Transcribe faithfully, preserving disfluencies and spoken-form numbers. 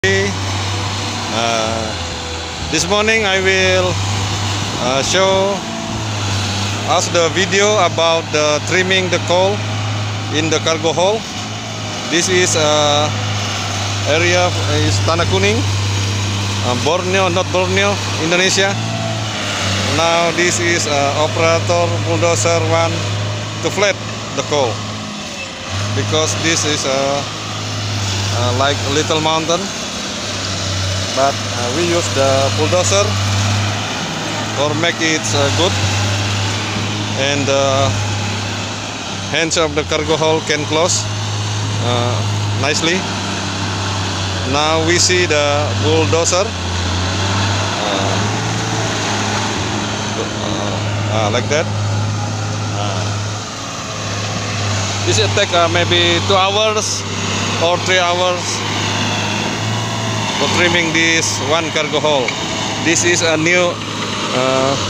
Uh, this morning I will uh, show us the video about the trimming the coal in the cargo hole. This is uh, area is Tanah Kuning, uh, Borneo, not Borneo, Indonesia. Now this is uh, operator bulldozer one to flat the coal, because this is uh, uh, like a little mountain. But uh, we use the bulldozer for make it uh, good, and the hands of the cargo hole can close uh, nicely. Now we see the bulldozer uh, uh, uh, like that. Uh, this will take uh, maybe two hours or three hours for trimming this one cargo hole. This is a new uh,